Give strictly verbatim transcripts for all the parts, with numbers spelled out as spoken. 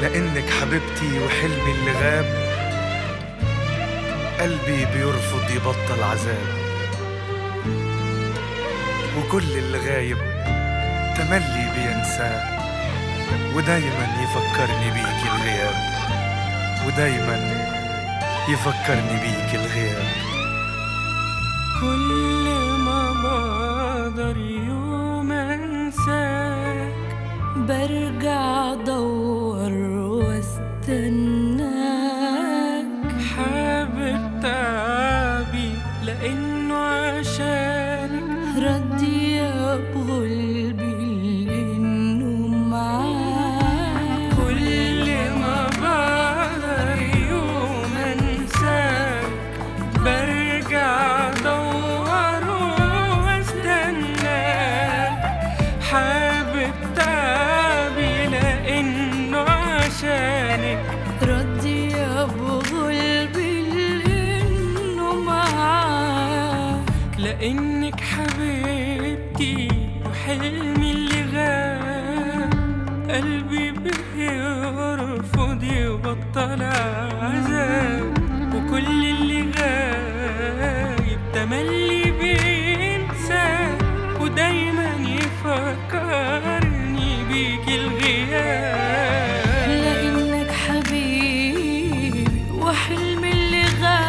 لأنك حبيبتي وحلمي اللي غاب، قلبي بيرفض يبطل عذاب، وكل اللي غايب تملي بينساه، ودايما يفكرني بيك الغياب، ودايما يفكرني بيك الغياب. كل ما بقدر يوم انساك برجع ادور واستناك، حابب تعبي لانه عشانك، ردي ابغى بانه معاك. كل ما بقدر يوم انساك برجع ادور واستناك، حابب تعبي لانه عشانك، ردي ابغى بانه معاك. لانك حبيبتي وحلمي اللي غاب، قلبي بيرفض يبطل عذاب، وكل اللي غايب تملي بينسى، ودايما يفكرني بيك الغياب. لانك حبيبي وحلمي اللي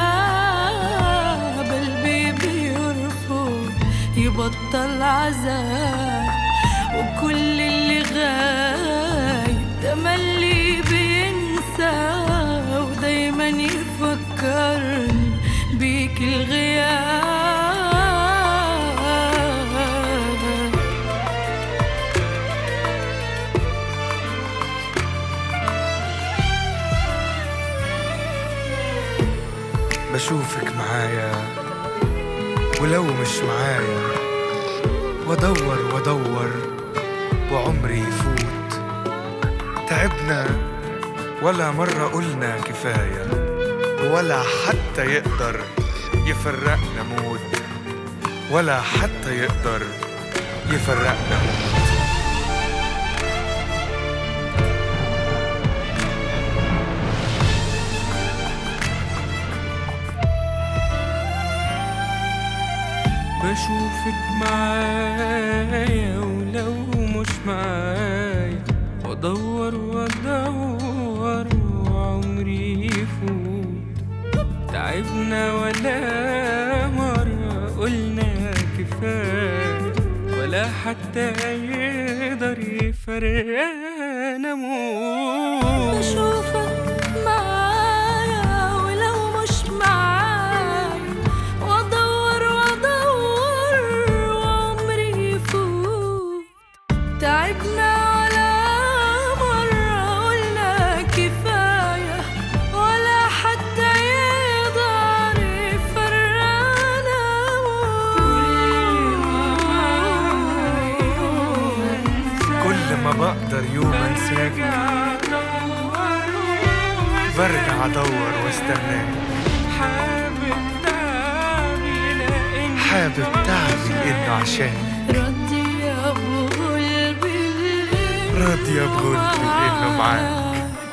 غاب، قلبي بيرفض يبطل عذاب، وكل اللي غايب تملي بينسى، ودايما يفكرني بيك الغياب. بشوفك معايا ولو مش معايا، وادور وادور وعمري يفوت، تعبنا ولا مرة قلنا كفاية، ولا حتى يقدر يفرقنا موت، ولا حتى يقدر يفرقنا موت. بشوفك معايا ولو مش معايا، وادور وادور وعمري يفوت، تعبنا ولا مرة قلنا كفاية، ولا حتى يقدر يفرقنا موت. بشوفك معايا ولو مش معايا، وادور وادور وعمري يفوت، تعبنا ولا مرة قلنا كفاية، ولا حتى يقدر يفرقنا موت. كل ما بقدر يوم انساك برجع ادور واستناك، حابب تعبي لانه حابب تعبي لانه عشان، ردي ابغى بانه راضية بغلبي لانه معاك.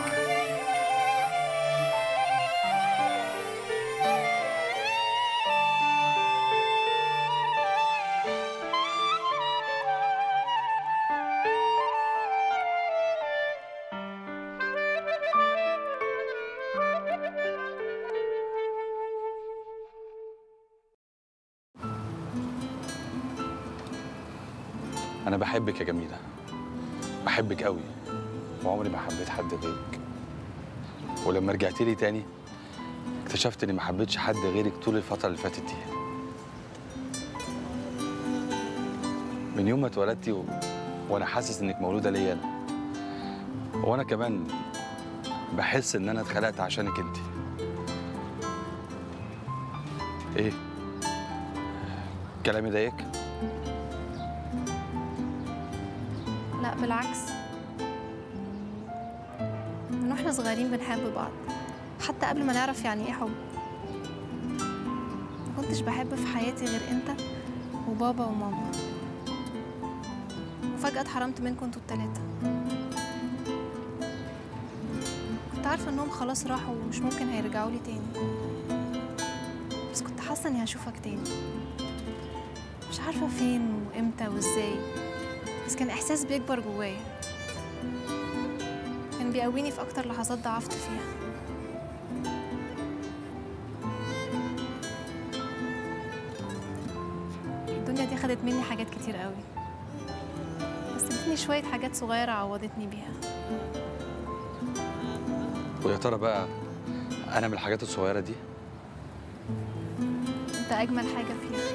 أنا بحبك يا جميلة، بحبك قوي، وعمري ما حبيت حد غيرك. ولما رجعت لي تاني اكتشفت إني ما حبيتش حد غيرك طول الفترة اللي فاتت دي. من يوم ما اتولدتي و... وأنا حاسس إنك مولودة ليا أنا، وأنا كمان بحس إن أنا اتخلقت عشانك أنت. إيه؟ كلامي ضايقك؟ لا بالعكس، من واحنا صغيرين بنحب بعض، حتى قبل ما نعرف يعني ايه حب. ما كنتش بحب في حياتي غير انت وبابا وماما، وفجأة اتحرمت منكم انتوا التلاتة. عارفة انهم خلاص راحوا ومش ممكن هيرجعوا لي تاني، بس كنت حاسة اني هشوفك تاني. مش عارفة فين وامتى وازاي، بس كان احساس بيكبر جوايا، كان بيقويني في اكتر لحظات ضعفت فيها. الدنيا دي خدت مني حاجات كتير قوي، بس ادتني شوية حاجات صغيرة عوضتني بيها. ويا ترى بقى انا من الحاجات الصغيره دي؟ انت اجمل حاجة فيها.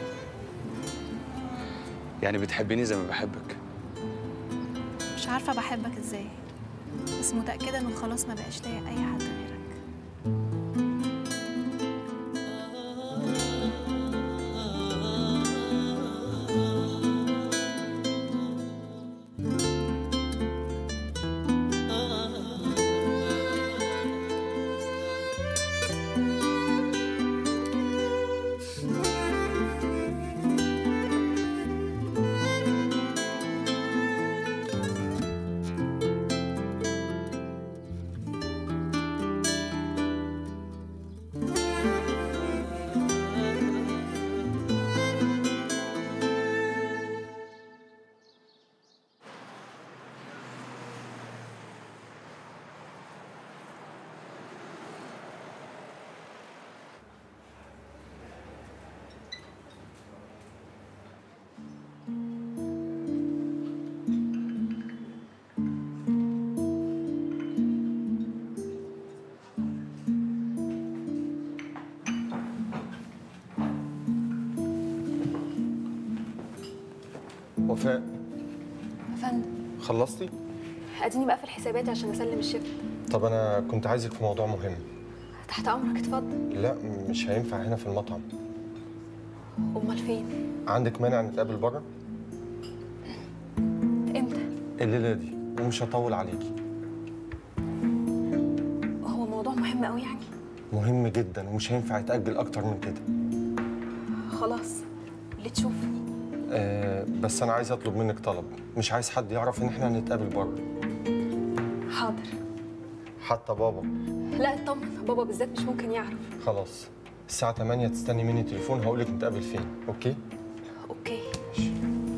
يعني بتحبيني زي ما بحبك؟ مش عارفة بحبك ازاي، بس متأكدة انه خلاص ما بقاش ليا اي حد غيرك. وفاء، يا فندم خلصتي؟ اديني بقى في الحسابات عشان اسلم الشفت. طب انا كنت عايزك في موضوع مهم. تحت امرك، اتفضل. لا مش هينفع هنا في المطعم. امال فين؟ عندك مانع نتقابل بره؟ امتى؟ الليله دي، ومش هطول عليكي. هو موضوع مهم قوي يعني؟ مهم جدا ومش هينفع يتاجل اكتر من كده. خلاص اللي تشوفني. آه بس انا عايز اطلب منك طلب، مش عايز حد يعرف ان احنا هنتقابل بره. حاضر. حتى بابا؟ لا اطمن، بابا بالذات مش ممكن يعرف. خلاص الساعه تمانية تستني مني تليفون هقولك نتقابل فين، اوكي؟ اوكي. ماشي.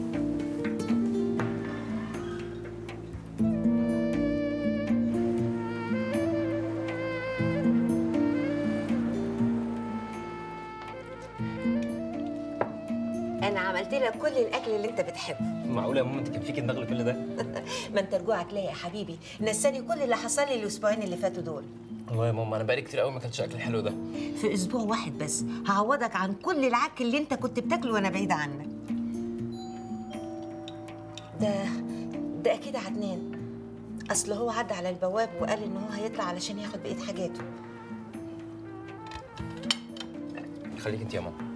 أنا عملت لك كل الأكل اللي أنت بتحبه. معقولة يا ماما أنت كان فيكي دماغ لكل ده؟ ما أنت رجوعك ليا يا حبيبي، نساني كل اللي حصل لي الأسبوعين اللي فاتوا دول. والله يا ماما أنا بقالي كتير قوي ما أكلتش أكل الحلو ده. في أسبوع واحد بس هعوضك عن كل العك اللي أنت كنت بتاكله وأنا بعيدة عنك. ده ده أكيد عدنان، أصل هو عدى على البواب وقال إن هو هيطلع علشان ياخد بقية حاجاته. خليك أنت يا ماما.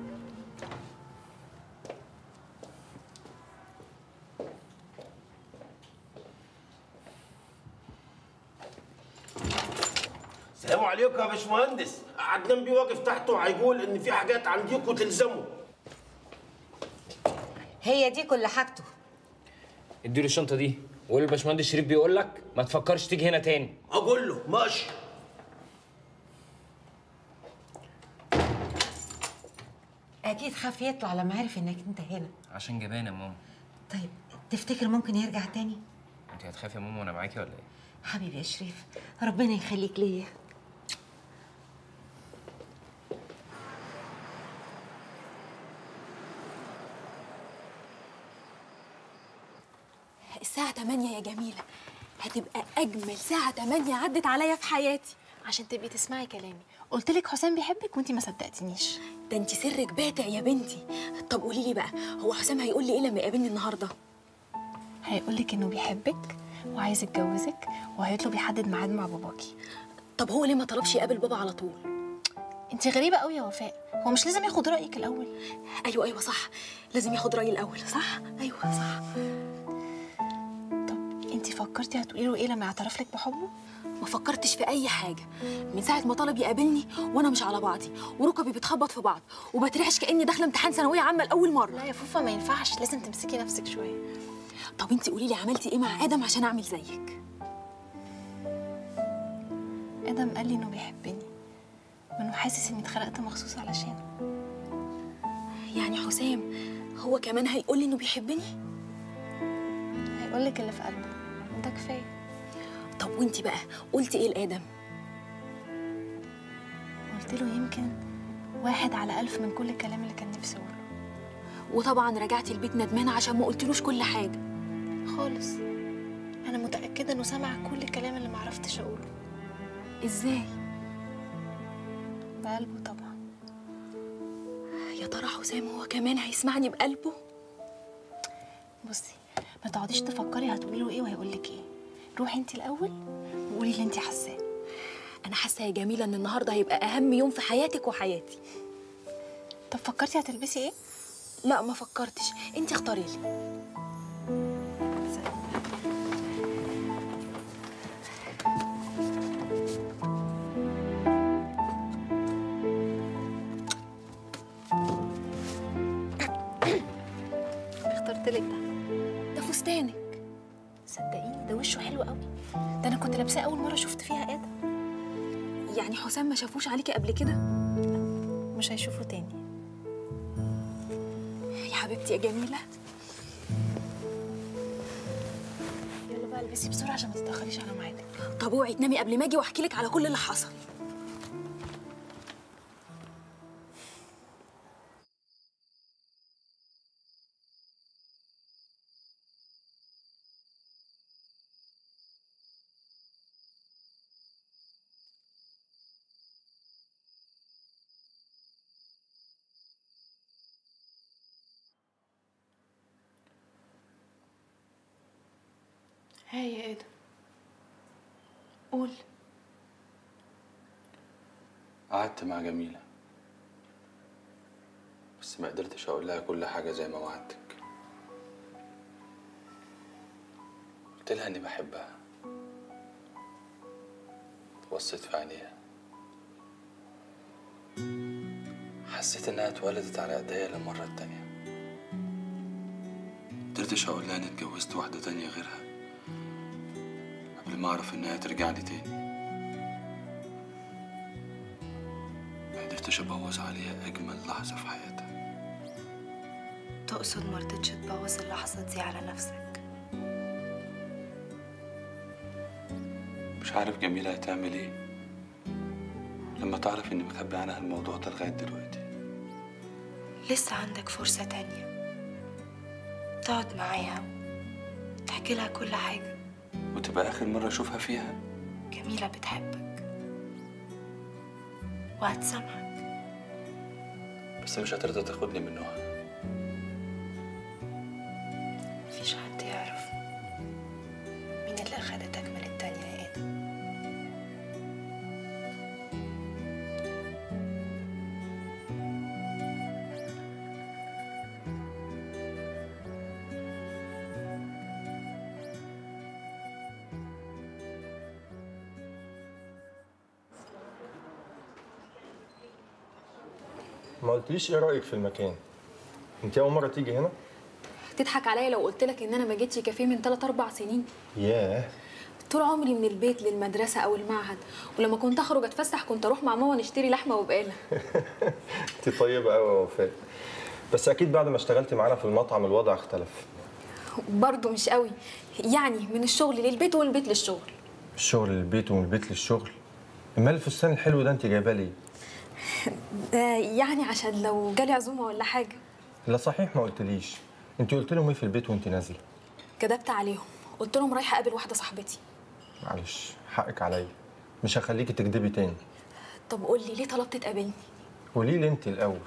السلام عليكم يا باشمهندس. عدنان بيه واقف تحته وهيقول ان في حاجات عنديكوا تلزموا. هي دي كل حاجته. اديله الشنطة دي وقول للباشمهندس شريف بيقول لك ما تفكرش تيجي هنا تاني. اقول له ماشي. أكيد خاف يطلع لما عرف إنك أنت هنا. عشان جبانة يا ماما. طيب تفتكر ممكن يرجع تاني؟ أنت هتخافي يا ماما وأنا معاكي ولا إيه؟ حبيبي يا شريف، ربنا يخليك ليا. الساعة تمانية يا جميلة، هتبقى أجمل ساعة تمانية عدت عليا في حياتي. عشان تبقي تسمعي كلامي، قلت لك حسام بيحبك وانتي ما صدقتنيش. ده انت سرك باتع يا بنتي. طب قولي لي بقى، هو حسام هيقول لي ايه لما يقابلني النهارده؟ هيقول لك انه بيحبك وعايز يتجوزك وهيطلب يحدد ميعاد مع باباكي. طب هو ليه ما طلبش يقابل بابا على طول؟ انتي غريبة قوي يا وفاء، هو مش لازم ياخد رأيك الأول؟ ايوه ايوه صح، لازم ياخد رأيي الأول، صح؟ ايوه صح. طب انتي فكرتي هتقولي له ايه لما يعترف لك بحبه؟ ما فكرتش في أي حاجة، من ساعة ما طلب يقابلني وأنا مش على بعضي وركبي بتخبط في بعض وبترعش كأني داخلة امتحان ثانوية عامة لأول مرة. لا يا فوفا ما ينفعش، لازم تمسكي نفسك شوية. طب انتي قولي لي عملتي ايه مع آدم عشان أعمل زيك؟ ادم قال لي انه بيحبني، وانه حاسس اني اتخلقت مخصوص علشانه. يعني حسام هو كمان هيقول لي انه بيحبني؟ هيقول لك اللي في قلبه وده كفايه. طب وانتي بقى قلتي ايه لادم؟ قلت له يمكن واحد على ألف من كل الكلام اللي كان نفسي اقوله. وطبعا رجعتي البيت ندمانه عشان ما قلتلوش كل حاجه. خالص، انا متاكده انه سمع كل الكلام اللي ما عرفتش اقوله. ازاي؟ بقلبه طبعا. يا ترى حسام هو كمان هيسمعني بقلبه؟ بصي، ما تقعديش تفكري هتقولي له ايه وهيقول لك ايه. روحي انت الاول وقولي اللي انت حاساه. انا حاسه يا جميله ان النهارده هيبقى اهم يوم في حياتك وحياتي. طب فكرتي هتلبسي ايه؟ لا ما فكرتش، انت اختاري لي. اخترت لك ده. ده فستانك. صدقيني ده وشه حلو قوي، ده انا كنت لابساه اول مره شفت فيها ادم. يعني حسام ما شافوش عليكي قبل كده؟ مش هيشوفه تاني. يا حبيبتي يا جميله. يلا بقى البسي بسرعه عشان ما تتاخريش على ميعادك. طب اوعي تنامي قبل ما اجي واحكي لك على كل اللي حصل. هاي يا ادم، قول. قعدت مع جميلة بس ما قدرتش اقول لها كل حاجة زي ما وعدتك. قلت لها اني بحبها، بصيت في عينيها حسيت انها اتولدت على ايديا للمرة التانية. مقدرتش اقول لها اني اتجوزت واحدة تانية غيرها قبل ما اعرف انها ترجع لي تاني. ما قدرتش ابوظ عليها اجمل لحظة في حياتها. تقصد ما رضيتش تبوظ اللحظه دي على نفسك؟ مش عارف جميلة هتعمل ايه لما تعرف اني مخبي عنها الموضوع ده لغاية دلوقتي. لسه عندك فرصه تانية تقعد معاها تحكي لها كل حاجه، وتبقى اخر مرة اشوفها فيها. جميله بتحبك وهتسامحك. بس مش هترضى تاخدني من نوعها. مفيش حد يعرف مين اللي اخدتك من التانية يا ادم. ما قلتليش ايه رايك في المكان؟ انت اول مره تيجي هنا؟ تضحك عليا لو قلت لك ان انا ما جيتش كافيه من ثلاث اربع سنين. ياه، طول عمري من البيت للمدرسه او المعهد، ولما كنت اخرج اتفسح كنت اروح مع ماما نشتري لحمه وبقاله. انت طيبه قوي يا وفاء، بس اكيد بعد ما اشتغلتي معانا في المطعم الوضع اختلف. برضه مش قوي، يعني من الشغل للبيت والبيت للشغل. الشغل للبيت ومن البيت للشغل؟ امال الفستان الحلو ده انت جايباه ليه؟ ده يعني عشان لو جالي عزومه ولا حاجه. لا صحيح ما قلتليش، انت قلت لهم ايه في البيت وانت نازله؟ كدبت عليهم، قلت لهم رايحه اقابل واحده صاحبتي. معلش حقك عليا، مش هخليكي تكدبي تاني. طب قول لي ليه طلبت تقابلني؟ قولي لي انت الاول،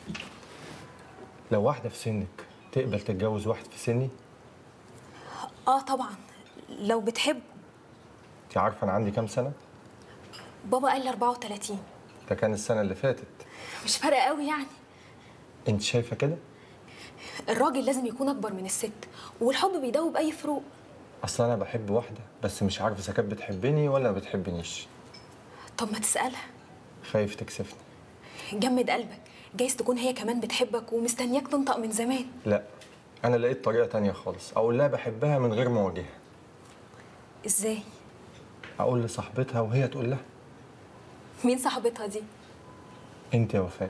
لو واحده في سنك تقبل تتجوز واحد في سني؟ اه طبعا لو بتحب. انت عارفه انا عندي كام سنه؟ بابا قال لي اربعة وتلاتين. ده كان السنه اللي فاتت. مش فارقه قوي يعني. انت شايفه كده؟ الراجل لازم يكون اكبر من الست، والحب بيدوب اي فروق. اصل انا بحب واحده بس مش عارف اذا كانت بتحبني ولا ما بتحبنيش. طب ما تسالها. خايف تكسفني. جمد قلبك، جايز تكون هي كمان بتحبك ومستنياك تنطق من زمان. لا، انا لقيت طريقه تانية خالص اقول لها بحبها من غير ما اواجهها. ازاي؟ اقول لصاحبتها وهي تقول لها. مين صاحبتها دي؟ انت يا وفاء.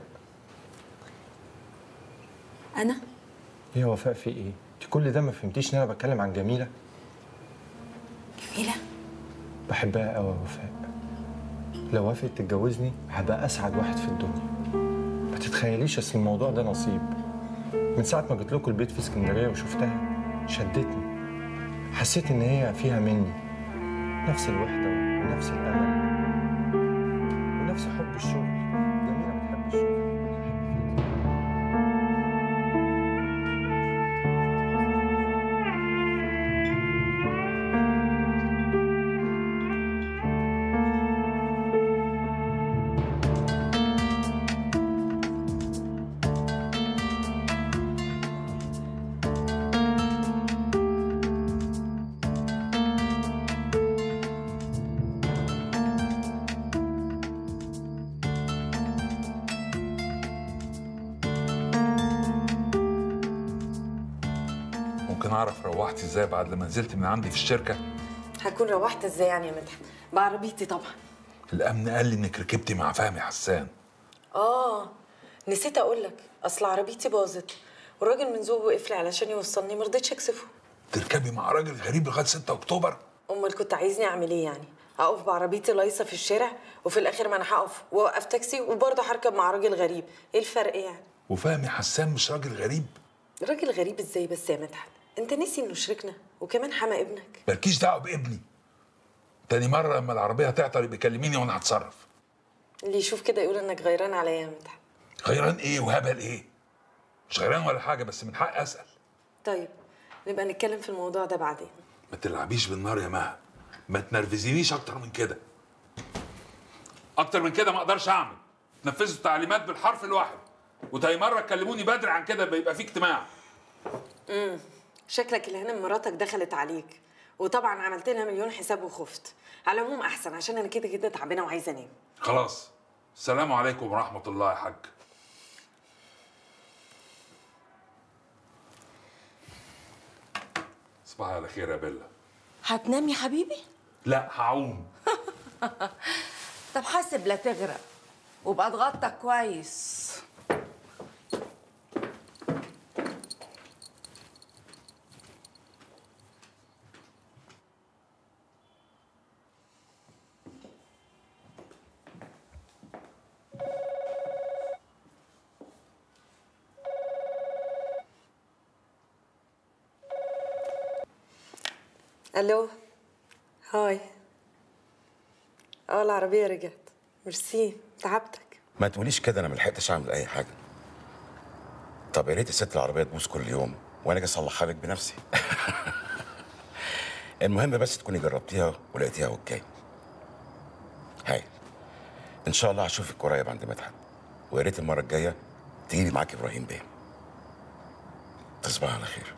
انا؟ ايه يا وفاء في ايه؟ انت كل ده ما فهمتيش ان انا بتكلم عن جميله؟ جميله؟ بحبها قوي يا وفاء. لو وافقت تتجوزني هبقى اسعد واحد في الدنيا. ما تتخيليش اصل الموضوع ده نصيب. من ساعه ما جيت لكم البيت في اسكندريه وشفتها شدتني. حسيت ان هي فيها مني نفس الوحده ونفس الامل ونفس حب الشغل. جميله بتحب الشغل. ممكن اعرف روحتي ازاي بعد لما نزلت من عندي في الشركه؟ هكون روحت ازاي يعني يا مدحت؟ بعربيتي طبعا. الامن قال لي انك ركبتي مع فهمي حسان. اه نسيت اقول لك، اصل عربيتي باظت والراجل من ذوقه وقف لي علشان يوصلني، ما رضيتش اكسفه. تركبي مع راجل غريب لغايه ستة اكتوبر؟ امال كنت عايزني اعمل ايه يعني؟ اقف بعربيتي لايصه في الشارع وفي الاخر ما انا هقف واوقف تاكسي وبرضه هركب مع راجل غريب، ايه الفرق يعني؟ وفهمي حسان مش راجل غريب؟ راجل غريب ازاي بس يا مدحت؟ انت نسي انه شريكنا وكمان حما ابنك. مالكيش دعوه بابني. تاني مره لما العربيه تعطل يبقى كلميني وانا هتصرف. اللي يشوف كده يقول انك غيران عليا يا مدحت. غيران ايه وهبل ايه؟ مش غيران ولا حاجه، بس من حقي اسال. طيب نبقى نتكلم في الموضوع ده بعدين. ما تلعبيش بالنار يا مها، ما تنرفزينيش اكتر من كده. اكتر من كده ما اقدرش اعمل. تنفذوا التعليمات بالحرف الواحد، وتاني مره تكلموني بدري عن كده بيبقى في اجتماع. امم شكلك الهانم مراتك دخلت عليك، وطبعا عملت لها مليون حساب وخفت. على العموم احسن عشان انا كده كده تعبانه وعايزه انام. خلاص، السلام عليكم ورحمه الله يا حاج. صباح على خير يا بيلا. هتنام يا حبيبي؟ لا هعوم. طب حاسب لا تغرق وبقى اتغطى كويس. الو هاي. اه العربيه رجعت. ميرسي تعبتك. ما تقوليش كده، انا ما لحقتش اعمل اي حاجه. طب يا ريت الست العربيه تبوظ كل يوم وانا اجي اصلحها لك بنفسي. المهم بس تكوني جربتيها ولقيتيها اوكي. هاي ان شاء الله هشوفك قريب عند مدحت، ويا ريت المره الجايه تجيبي معاكي ابراهيم بيه. تصبحي على خير.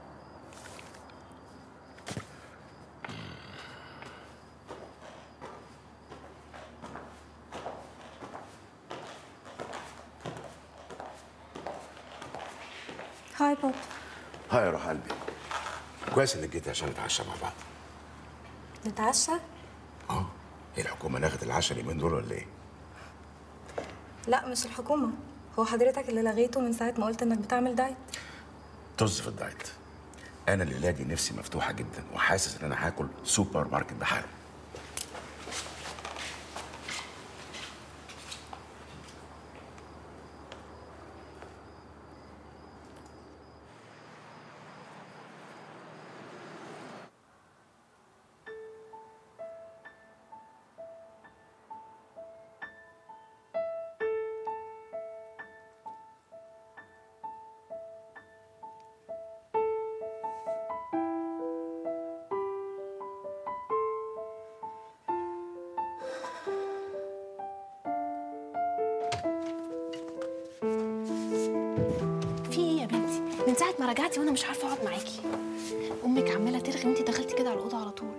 هاي بابا. هاي يا روح قلبي، كويس انك جيتي عشان نتعشى مع بعض. نتعشى؟ اه هي الحكومه ناخد العشاء اليومين دول ولا ايه؟ لا مش الحكومة، هو حضرتك اللي لغيته من ساعة ما قلت انك بتعمل دايت. طز في الدايت. انا اللي لاقي نفسي مفتوحه جدا وحاسس ان انا هاكل سوبر ماركت بحاله. من ساعة ما رجعتي وانا مش عارفة اقعد معاكي. امك عمالة ترغي وانتي دخلتي كده على الأوضة على طول.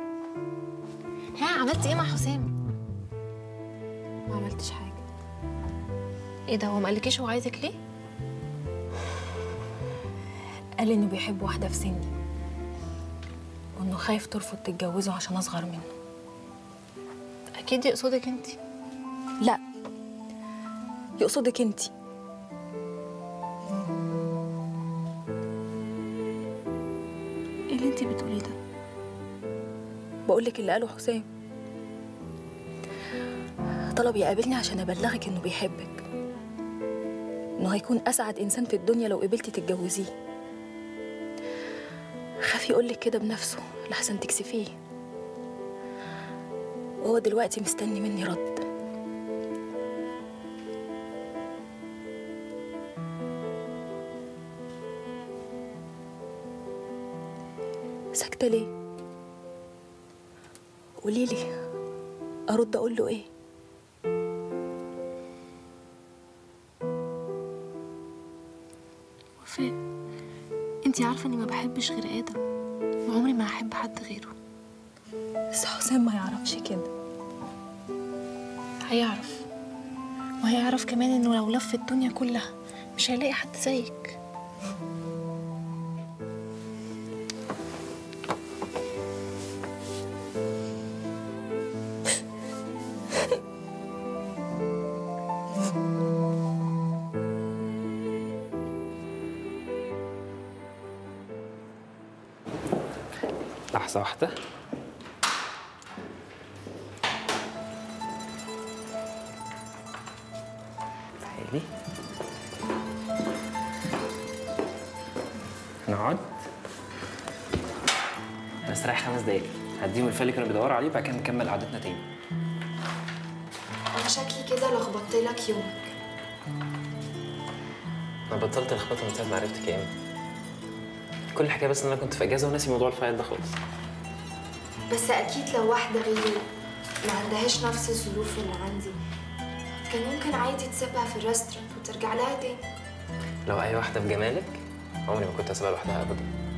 ها عملتي ايه مع حسام؟ ما عملتش حاجة. ايه ده، هو ما قالكيش هو عايزك ليه؟ قال انه بيحب واحدة في سني وانه خايف ترفض تتجوزه عشان اصغر منه. اكيد يقصدك انتي. لا، يقصدك انتي. ايه اللي انتي بتقوليه ده؟ بقولك اللي قاله حسام، طلب يقابلني عشان ابلغك انه بيحبك، انه هيكون اسعد انسان في الدنيا لو قبلتي تتجوزيه. خاف يقولك كده بنفسه لحسن تكسفيه، وهو دلوقتي مستني مني رد. ساكتة ليه؟ قوليلي أرد أقول له إيه؟ وفاء، انتي عارفة إني ما بحبش غير آدم، وعمري ما هحب حد غيره. بس حسام ما يعرفش كده. هيعرف، وهيعرف كمان إنه لو لف الدنيا كلها مش هيلاقي حد زيك. لحظة واحدة. تعالي نقعد نستريح خمس دقايق، هديهم الفيل اللي كانوا بيدوروا عليه، بعد كده نكمل قعدتنا تاني. أنا شكلي كده لخبطت لك يومك. أنا بطلت الخبطة من ساعة ما عرفتك يا إيمي. كل الحكاية بس إن أنا كنت في إجازة وناسي موضوع الفايل ده خالص. بس أكيد لو واحدة غيري ما عندهاش نفس الظروف اللي عندي كان ممكن عادي تسيبها في الريستورانت وترجع لها تاني. لو أي واحدة بجمالك عمري ما كنت هسيبها لوحدها أبدا.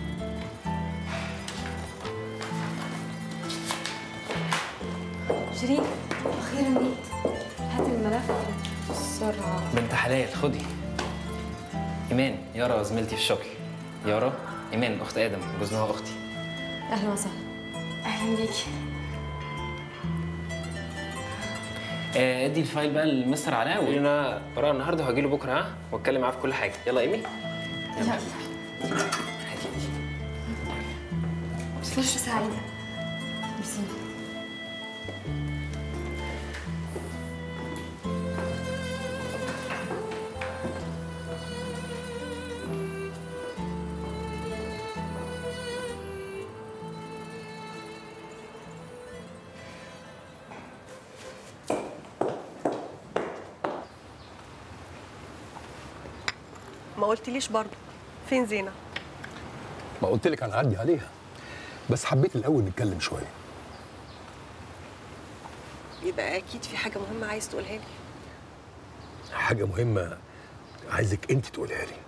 شيرين، أخيرا جيت. هات الملف بسرعة. بنت حلال، خدي. إيمان، يارا زميلتي في الشغل. يارا، إيمان أخت آدم، جوزها أختي. أهلا وسهلا. أهلا بيكي. آه، ادي الفايل بقى لمستر علاء وقولي انا براء النهارده وهجي له بكره، ها، واتكلم معاه في كل حاجه. يلا ايمي. يلا. فرصة سعيدة. ميرسي. ما قلتليش برضه فين زينة؟ ما قلت لك هنعدي عليها، بس حبيت الاول نتكلم شويه. يبقى اكيد في حاجه مهمه عايز تقولها لي. حاجه مهمه عايزك انت تقولها لي.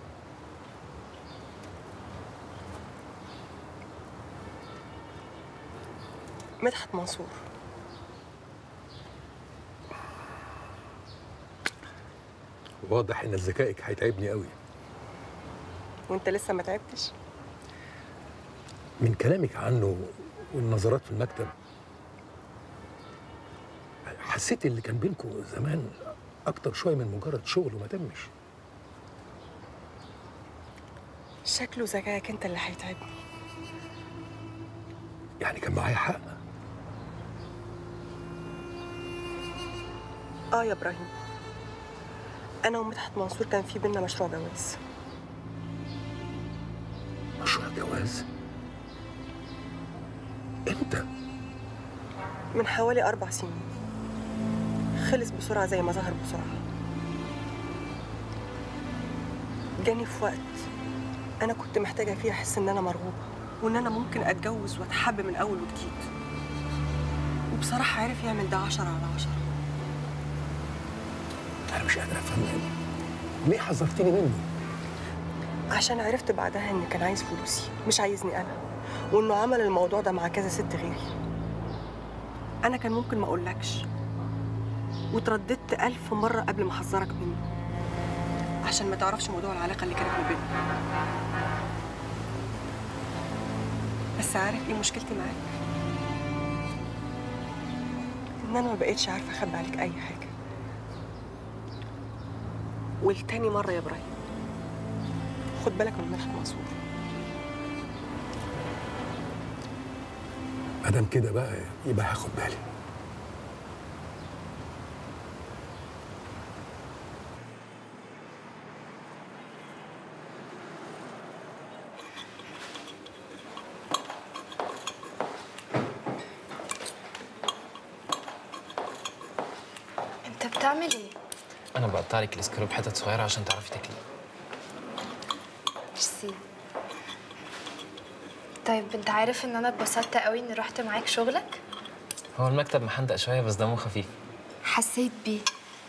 مدحت منصور. واضح ان ذكائك هيتعبني قوي. وانت لسه ما تعبتش؟ من كلامك عنه والنظرات في المكتب حسيت اللي كان بينكم زمان اكتر شويه من مجرد شغل وما تمش. شكله ذكائك انت اللي هيتعبني. يعني كان معايا حق. اه يا ابراهيم، انا ومدحت منصور كان في بينا مشروع جواز. مشروع جواز؟ امتى؟ من حوالي اربع سنين. خلص بسرعه زي ما ظهر بسرعه. جاني في وقت انا كنت محتاجه فيه احس ان انا مرغوبه وان انا ممكن اتجوز واتحب من اول وجديد. وبصراحه عرف يعمل ده عشرة على عشرة. انا مش قادر افهم ليه حذرتيني منه؟ عشان عرفت بعدها ان كان عايز فلوسي مش عايزني انا، وانه عمل الموضوع ده مع كذا ست غيري. انا كان ممكن ما اقولكش، وترددت الف مره قبل ما احذرك منه عشان ما تعرفش موضوع العلاقه اللي كانت ما بيننا. بس عارف ايه مشكلتي معاك؟ ان انا ما بقتش عارفه اخبي عليك اي حاجه. ولتاني مره يا ابراهيم خد بالك من مدحت منصور. ما دام كده بقى يبقى هاخد بالي. انت بتعمل ايه؟ انا بقطع لك الاسكالوب حتت صغيره عشان تعرفي تاكلي. ميرسي. طيب انت عارف ان انا اتبسطت قوي اني رحت معاك شغلك؟ هو المكتب محندق شويه بس دمه خفيف. حسيت بيه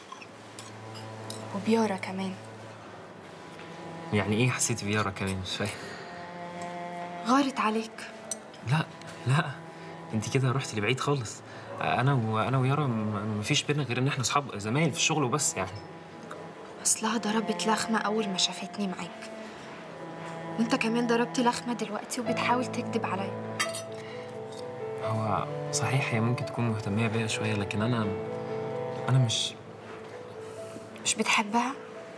وبيارا كمان. يعني ايه حسيتي بيارا كمان؟ مش فاهم. غارت عليك. لا لا انت كده رحتي لبعيد خالص. انا وانا ويارا مفيش بينا غير ان احنا اصحاب زمايل في الشغل وبس يعني. اصلها ضربت لخمه اول ما شافتني معاك، وانت كمان ضربت لخمه دلوقتي وبتحاول تكذب عليا. هو صحيح هي ممكن تكون مهتميه بيا شويه، لكن انا انا مش مش بتحبها؟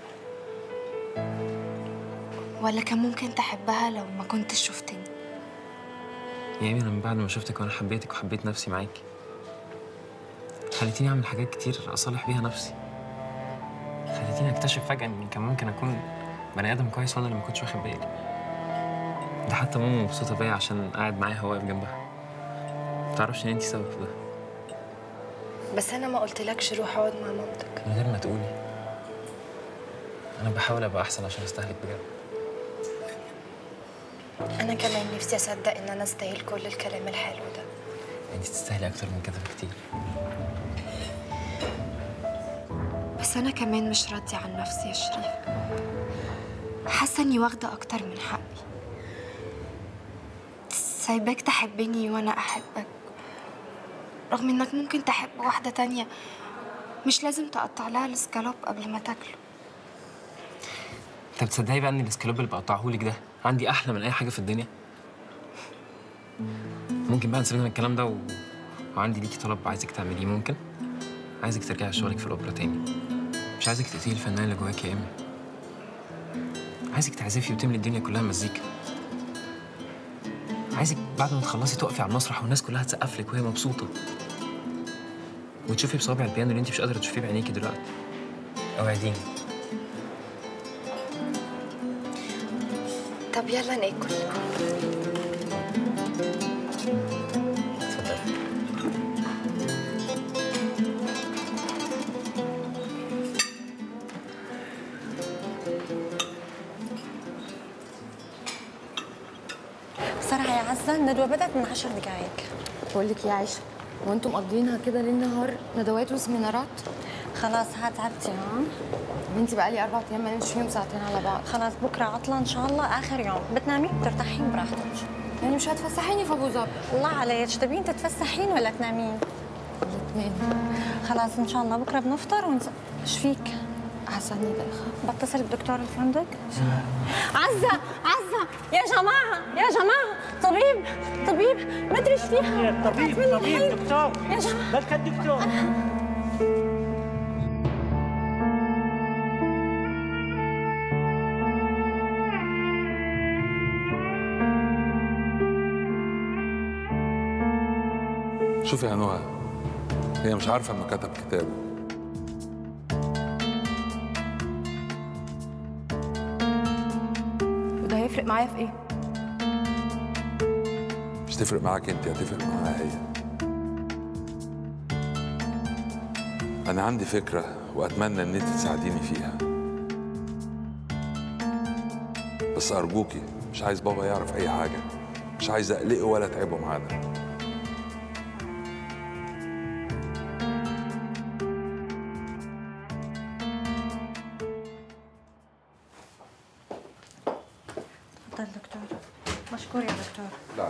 ولا كان ممكن تحبها لو ما كنتش شفتني؟ يا ايمي انا من بعد ما شفتك وانا حبيتك وحبيت نفسي معاكي. خليتيني اعمل حاجات كتير اصالح بيها نفسي. خليتيني اكتشف فجأة اني كان ممكن اكون بني ادم كويس وانا اللي ما كنتش واخد بالي. ده حتى ماما مبسوطة بيا عشان قاعد معاها واقف جنبها. ما تعرفش ان انتي سبب في ده. بس انا ما قلتلكش روح اقعد مع مامتك. من غير ما تقولي. انا بحاول ابقى احسن عشان استهلك بجد. انا كمان نفسي اصدق ان انا استاهل كل الكلام الحلو ده. انتي تستاهلي اكتر من كده بكتير. بس أنا كمان مش راضية عن نفسي يا شريف. حاسة إني واخدة أكتر من حقي. سايباك تحبني وأنا أحبك، رغم إنك ممكن تحب واحدة تانية مش لازم تقطع لها الاسكالوب قبل ما تاكله. انت بتصدقي بقى إن الاسكالوب اللي بقطعهولك ده عندي أحلى من أي حاجة في الدنيا؟ ممكن بقى نسيبنا من الكلام ده و... وعندي ليكي طلب عايزك تعمليه. ممكن؟ عايزك ترجعي شغلك في الأوبرا تاني. مش عايزك تقتلي الفنان اللي جواك يا إيمي. عايزك تعزفي وتملي الدنيا كلها مزيكا. عايزك بعد ما تخلصي تقفي على المسرح والناس كلها تسقف لك وهي مبسوطة. وتشوفي بصابع البيانو اللي انت مش قادرة تشوفيه بعينيكي دلوقتي. اوعديني. طب يلا ناكل. بسرعة يا عزة، الندوة بدأت من عشر دقايق. بقول لك يا عائشة، هو انتم مقضيينها كده ليل نهار ندوات وسمينارات؟ خلاص هات تعبتي ها؟ بنتي بقالي أربع أيام ما نمتش فيهم ساعتين على بعض. خلاص بكرة عطلة إن شاء الله آخر يوم، بتنامي بترتاحين براحتك. يعني مش هتفسحيني في أبو ظبي؟ الله عليك، تبين تتفسحين ولا تنامين؟ الاثنين. خلاص إن شاء الله بكرة بنفطر ونس... إيش فيك؟ حسني دايخة. بتصل بدكتور الفندق؟ عزة عزة يا جماعة يا جماعة، طبيب طبيب ما ادري ايش فيها. طبيب طبيب دكتور يا جماعة بس الدكتور. شوفي يا نهى، هي مش عارفة إنه كتب كتابه. وده هيفرق معايا في إيه؟ مش تفرق معاك أنت، هتفرق معاها هي. أنا عندي فكرة وأتمنى إن أنت تساعديني فيها. بس أرجوكي مش عايز بابا يعرف أي حاجة، مش عايز أقلقه ولا أتعبه معانا. تفضل دكتور. مشكور يا دكتور. لا.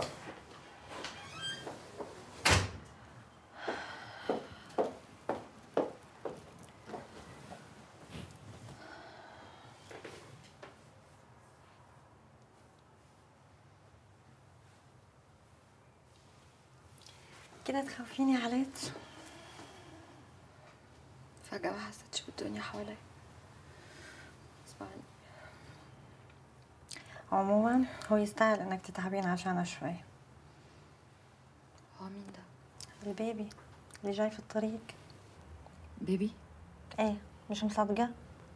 كده تخوفيني عليك. فجأة ما حسيتش بالدنيا حواليا. غصب عني. عموما هو يستاهل انك تتعبين عشانه شوي. هو مين ده؟ البيبي اللي جاي في الطريق. بيبي؟ ايه مش مصدقة؟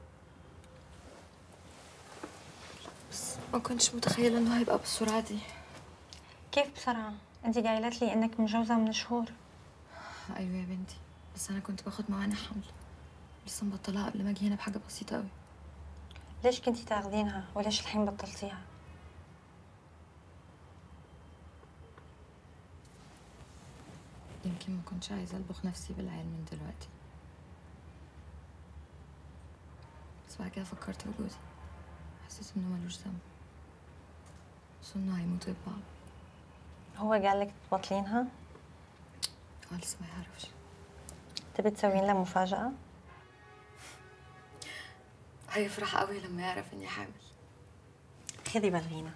بس ما كنتش متخيلة انه هيبقى بالسرعة دي. كيف بسرعة؟ انت قايلت لي انك متجوزة من شهور. ايوه يا بنتي، بس انا كنت باخد معانا حمل. لسه مبطلها قبل ما اجي هنا بحاجة بسيطة قوي. ليش كنتي تاخدينها وليش الحين بطلتيها؟ يمكن ما كنتش عايزة ألبخ نفسي بالعيال من دلوقتي. بس بعد كده فكرت في جوزي، حسيت انه ملوش ذنب، بس انه هيموتوا ببعض. هو قالك تبطلينها؟ هو لسه ما يعرفش. تبي تسوين له مفاجأة؟ هيفرح قوي لما يعرف اني حامل. خدي بلغينا.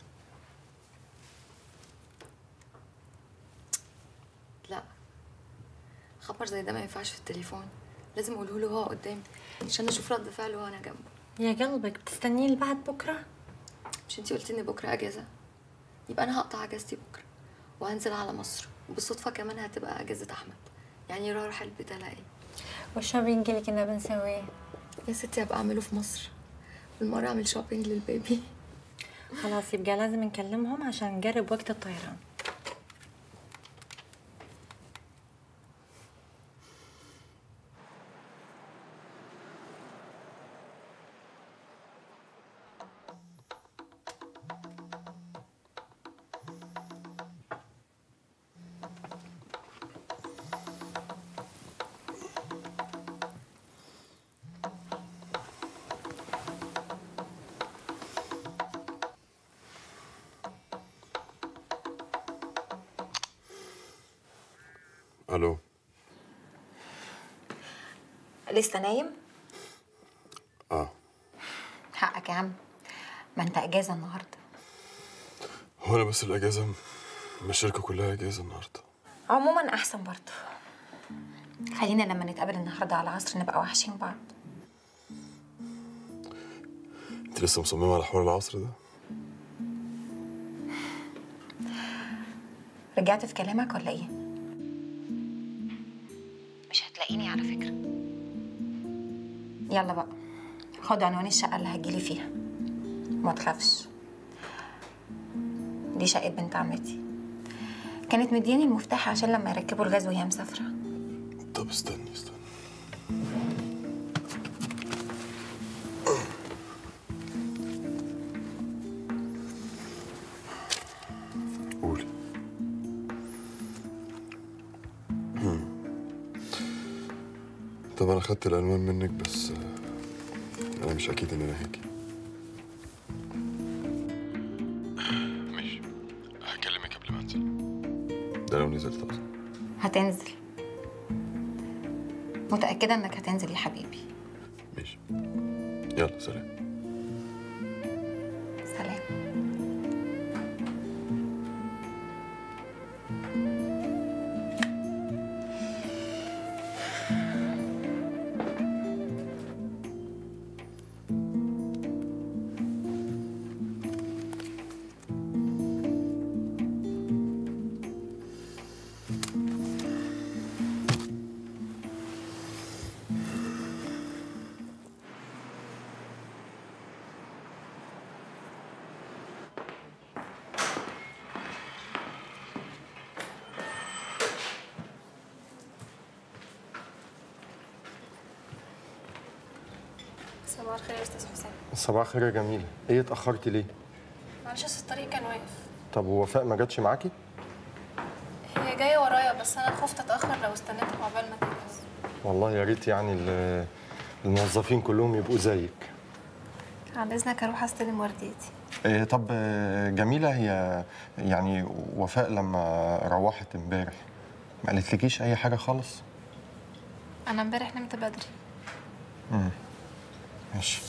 لا، خبر زي ده ما ينفعش في التليفون، لازم اقوله له هو قدامي عشان اشوف رد فعله وانا جنبه. يا قلبك بتستنيه لبعد بكره؟ مش انتي قلتي ان بكره اجازه؟ يبقى انا هقطع اجازتي بكره وهنزل على مصر، وبالصدفه كمان هتبقى اجازه احمد، يعني رايح البيت الاقي. والشوبينج اللي كنا بنسويه يا ستي هبقى اعمله في مصر، بالمره اعمل شوبينج للبيبي. خلاص يبقى لازم نكلمهم عشان نقرب وقت الطيران. الو. لسه نايم؟ اه. حقك يا عم، ما انت اجازه النهارده. هو انا بس الاجازه؟ ما الشركه كلها اجازه النهارده. عموما احسن برضه. خلينا لما نتقابل النهارده على العصر نبقى وحشين بعض. انت لسه مصممه على حوار العصر ده؟ رجعت في كلامك ولا ايه؟ مش هتلاقيني على فكرة. يلا بقى خد عنوان الشقة اللي هتجيلي فيها، وما تخافش، دي شقة بنت عمتي، كانت مدياني المفتاح عشان لما يركبوا الغاز وهي مسافرة. طب استني استني. قولي. طب انا خدت العنوان منك، بس انا مش اكيد ان انا هاجي. ماشي، هكلمك قبل ما انزل. ده لو نزلت اصلا. هتنزل، متأكدة انك هتنزل يا حبيبي. ماشي، يلا سلام. سلام. صباح الخير يا استاذ حسام. صباح الخير يا جميلة، ايه اتأخرتي ليه؟ معلش اصل الطريق كان واقف. طب ووفاء ما جاتش معاكي؟ هي جايه ورايا بس انا خفت اتاخر لو استنيتها عقبال ما تجهز. والله يا ريت يعني ال- الموظفين كلهم يبقوا زيك. عن اذنك اروح استلم ورديتي. إيه طب آه، جميلة، هي يعني وفاء لما روحت امبارح ما قالتلكيش أي حاجة خالص؟ انا امبارح نمت بدري. امم ماشي.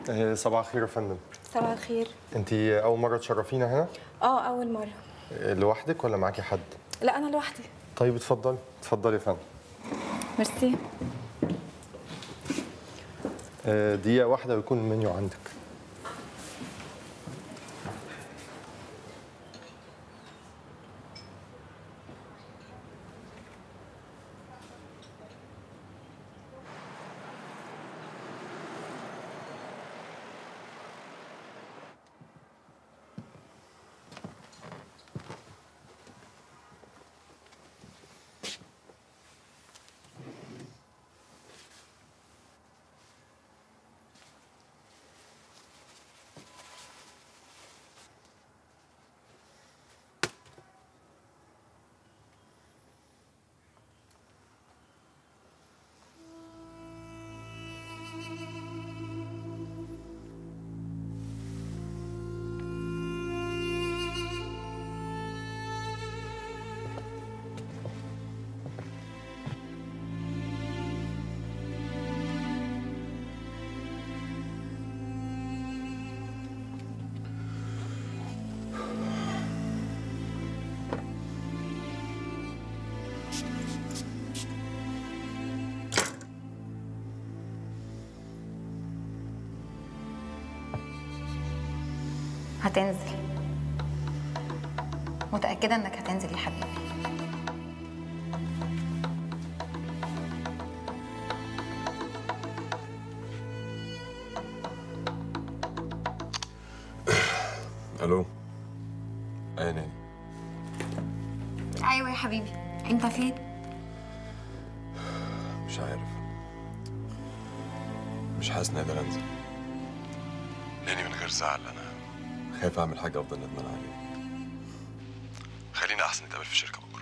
آه، صباح الخير يا فندم. صباح الخير. انت اول مره تشرفينا هنا؟ اه اول مره. آه، لوحدك ولا معاكي حد؟ لا انا لوحدي. طيب اتفضلي اتفضلي يا فندم. ميرسي. آه، دقيقه واحده ويكون المنيو عندك. هتنزل. متأكدة انك هتنزل يا حبيبي. الو. ايه ناني؟ ايوه يا حبيبي، انت فين؟ مش عارف، مش حاسس اني اقدر انزل. ناني من غير زعل، انا خايف اعمل حاجه افضل ندمان عليها. خلينا احسن نتقابل في الشركه بكره.